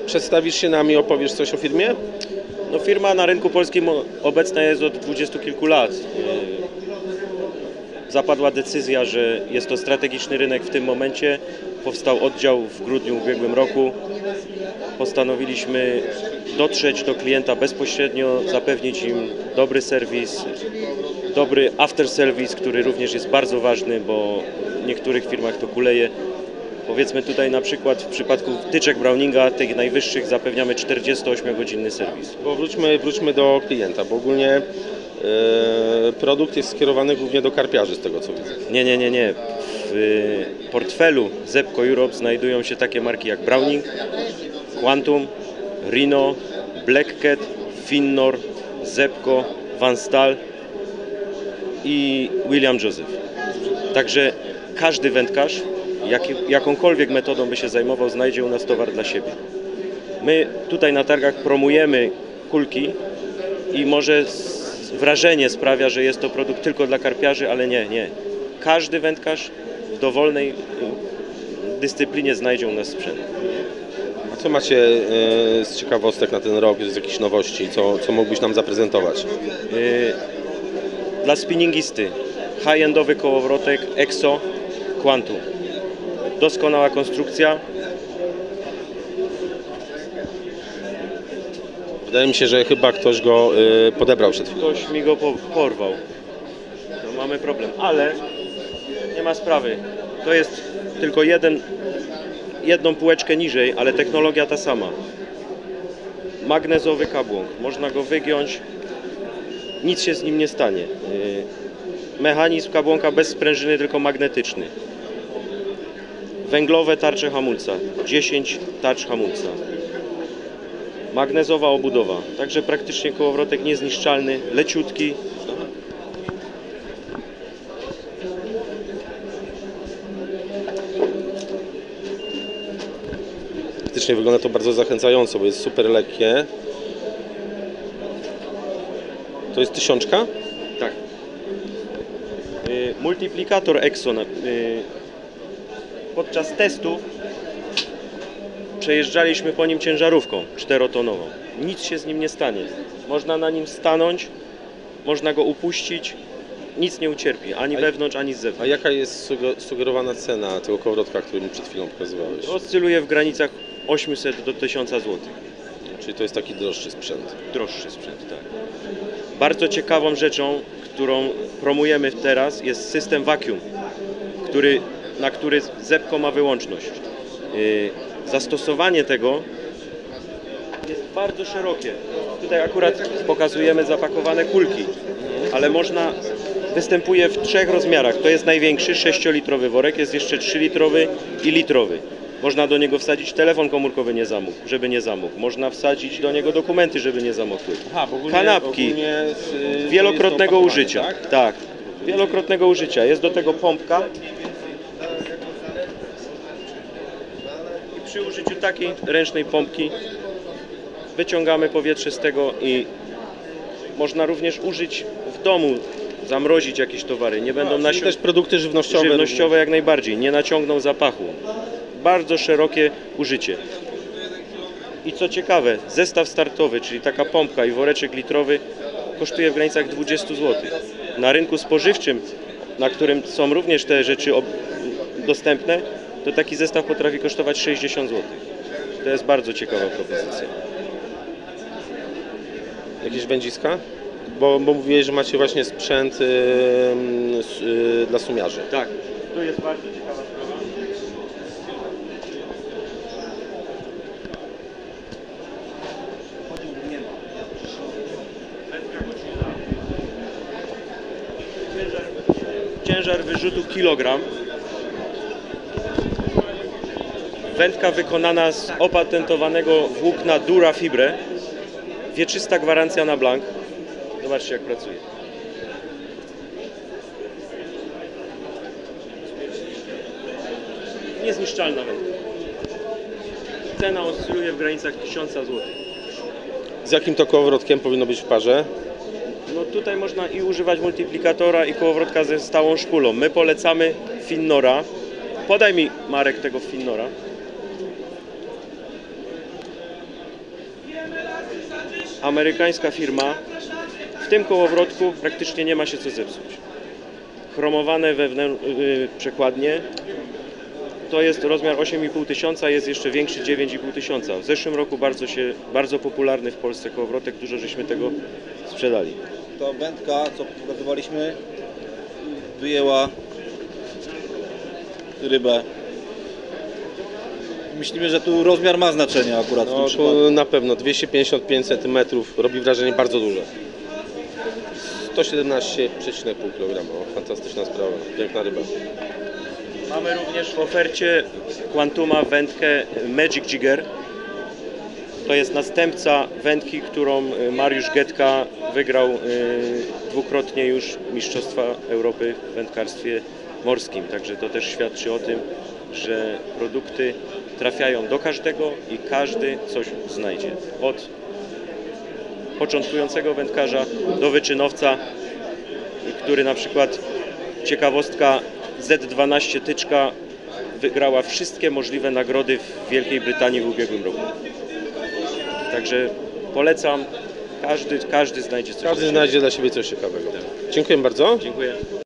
Przedstawisz się nam i opowiesz coś o firmie? No, firma na rynku polskim obecna jest od 20 kilku lat. Zapadła decyzja, że jest to strategiczny rynek w tym momencie. Powstał oddział w grudniu ubiegłym roku. Postanowiliśmy dotrzeć do klienta bezpośrednio, zapewnić im dobry serwis, dobry after service, który również jest bardzo ważny, bo w niektórych firmach to kuleje. Powiedzmy tutaj na przykład w przypadku wtyczek Browninga, tych najwyższych, zapewniamy 48-godzinny serwis. Bo wróćmy do klienta, bo ogólnie produkt jest skierowany głównie do karpiarzy, z tego co widzę. Nie. W portfelu Zebco Europe znajdują się takie marki jak Browning, Quantum, Rhino, Black Cat, Finnor, Zebco, Van Staal i William Joseph. Także każdy wędkarz, jakąkolwiek metodą by się zajmował, znajdzie u nas towar dla siebie. My tutaj na targach promujemy kulki i może wrażenie sprawia, że jest to produkt tylko dla karpiarzy, ale nie. Każdy wędkarz w dowolnej dyscyplinie znajdzie u nas sprzęt. A co macie z ciekawostek na ten rok, z jakichś nowości, co mógłbyś nam zaprezentować? Dla spinningisty high-endowy kołowrotek EXO Quantum. Doskonała konstrukcja. Wydaje mi się, że chyba ktoś go podebrał przed chwilą. Ktoś mi go porwał. No, mamy problem, ale nie ma sprawy. To jest tylko jedną półeczkę niżej, ale technologia ta sama. Magnezowy kabłąk. Można go wygiąć. Nic się z nim nie stanie. Mechanizm kabłąka bez sprężyny, tylko magnetyczny. Węglowe tarcze hamulca. 10 tarcz hamulca. Magnezowa obudowa. Także praktycznie kołowrotek niezniszczalny, leciutki. Faktycznie wygląda to bardzo zachęcająco, bo jest super lekkie. To jest 1000? Tak. Multiplikator EXO. Podczas testów przejeżdżaliśmy po nim ciężarówką 4-tonową. Nic się z nim nie stanie. Można na nim stanąć, można go upuścić, nic nie ucierpi, ani wewnątrz, ani z A zewnątrz. jaka jest sugerowana cena tego kołowrotka, który mi przed chwilą pokazywałeś? Oscyluje w granicach 800 do 1000 zł. Czyli to jest taki droższy sprzęt. Droższy sprzęt, tak. Bardzo ciekawą rzeczą, którą promujemy teraz, jest system vacuum, na który Zebco ma wyłączność. Zastosowanie tego jest bardzo szerokie. Tutaj akurat pokazujemy zapakowane kulki, ale występuje w 3 rozmiarach. To jest największy, 6-litrowy worek, jest jeszcze 3-litrowy i litrowy. Można do niego wsadzić telefon komórkowy, żeby nie zamógł. Można wsadzić do niego dokumenty, żeby nie zamokły. Kanapki wielokrotnego użycia. Tak, wielokrotnego użycia. Jest do tego pompka. I przy użyciu takiej ręcznej pompki wyciągamy powietrze z tego i można również użyć w domu, zamrozić jakieś towary. Nie będą też produkty żywnościowe. Żywnościowe jak najbardziej, nie naciągną zapachu. Bardzo szerokie użycie. I co ciekawe, zestaw startowy, czyli taka pompka i woreczek litrowy, kosztuje w granicach 20 zł. Na rynku spożywczym, na którym są również te rzeczy dostępne, to taki zestaw potrafi kosztować 60 zł. To jest bardzo ciekawa propozycja. Jakieś wędziska? Bo mówiłeś, że macie właśnie sprzęt dla sumiarzy. Tak, tu jest bardzo ciekawa sprawa. Ciężar wyrzutu kilogram. Wędka wykonana z opatentowanego włókna Dura Fibre. Wieczysta gwarancja na blank. Zobaczcie, jak pracuje. Niezniszczalna wędka. Cena oscyluje w granicach 1000 zł. Z jakim to kołowrotkiem powinno być w parze? No tutaj można i używać multiplikatora, i kołowrotka ze stałą szpulą. My polecamy Finnora. Podaj mi, Marek, tego Finnora. amerykańska firma. W tym kołowrotku praktycznie nie ma się co zepsuć. Chromowane przekładnie. To jest rozmiar 8,5 tysiąca, jest jeszcze większy 9,5 tysiąca. W zeszłym roku bardzo popularny w Polsce kołowrotek, dużo żeśmy tego sprzedali. Ta wędka, co pokazywaliśmy, wyjęła rybę. Myślimy, że tu rozmiar ma znaczenie akurat w tym No przypadku. to na pewno 255 cm robi wrażenie bardzo duże. 117,5 kg. Fantastyczna sprawa, piękna ryba. Mamy również w ofercie Quantuma wędkę Magic Jigger. To jest następca wędki, którą Mariusz Getka wygrał dwukrotnie już Mistrzostwa Europy w wędkarstwie morskim. Także to też świadczy o tym, że produkty trafiają do każdego i każdy coś znajdzie. Od początkującego wędkarza do wyczynowca, który na przykład, ciekawostka, Z12 tyczka wygrała wszystkie możliwe nagrody w Wielkiej Brytanii w ubiegłym roku. Także polecam, każdy znajdzie coś. Każdy znajdzie dla siebie coś ciekawego. Dziękuję bardzo. Dziękuję.